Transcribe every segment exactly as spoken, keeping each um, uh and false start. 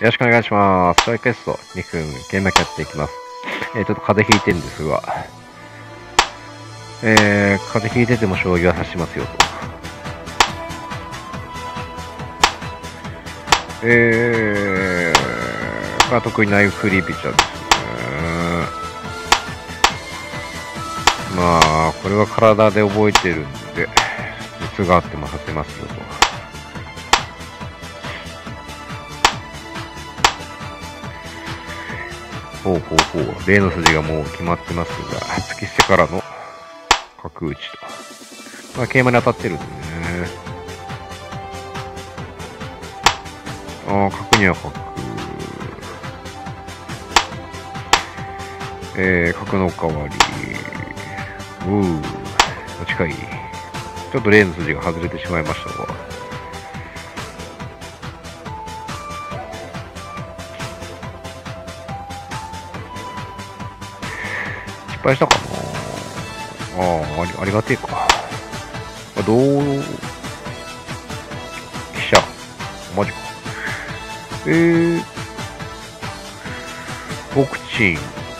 ろしくお願いします。ショイクエストにふん、ゲームやっていきます。えー、ちょっと風邪ひいてるんですが、えー、風邪ひいてても将棋は指しますよと。えー、まあ、得意なフリーピッチャーですね。まあ、これは体で覚えてるんで、熱があってもさせますよと。ほうほうほう。例の筋がもう決まってますが、突き捨てからの角打ちと。まあ、桂馬に当たってるんでね。ああ、角には角。えー、角の代わり。うー、近い。ちょっと例の筋が外れてしまいましたが。失敗したかな。ああ、あり、ありがてえか。あ、どう、飛車。マジか。えー、ボクチン、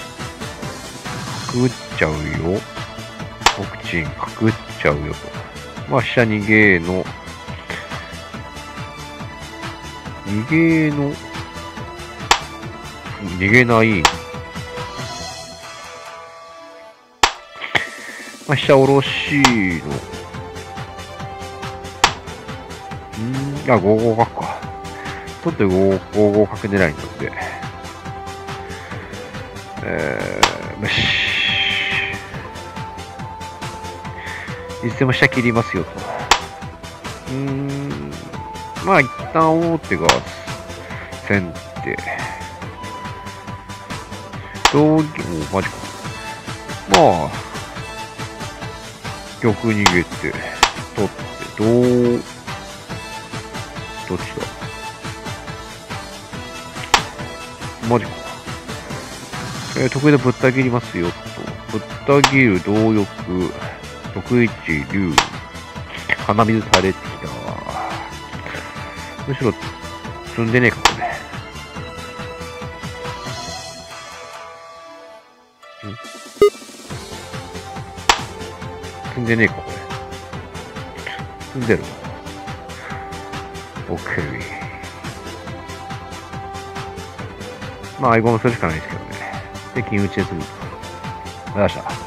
角打っちゃうよ。ボクチン、角打っちゃうよと。まあ、飛車逃げの、逃げの、逃げない。まあ、飛車下ろしの、んー、あ、ご五角か。取ってご五角狙いなんで。えー、よし。いつでも飛車切りますよと。うーん、まあ、一旦王手が先手。同銀、お、マジか。まあ、玉逃げて、取って、どう、どっちだマジか。えー、得意でぶった切りますよと。ぶった切る、同玉、得意一、竜、鼻水垂れてきた。むしろ、積んでねえか、これ。ん積んでねえか、これ。積んでるな。オッケー。まあ、合駒するしかないですけどね。で、金打ちで済む。よっしゃ。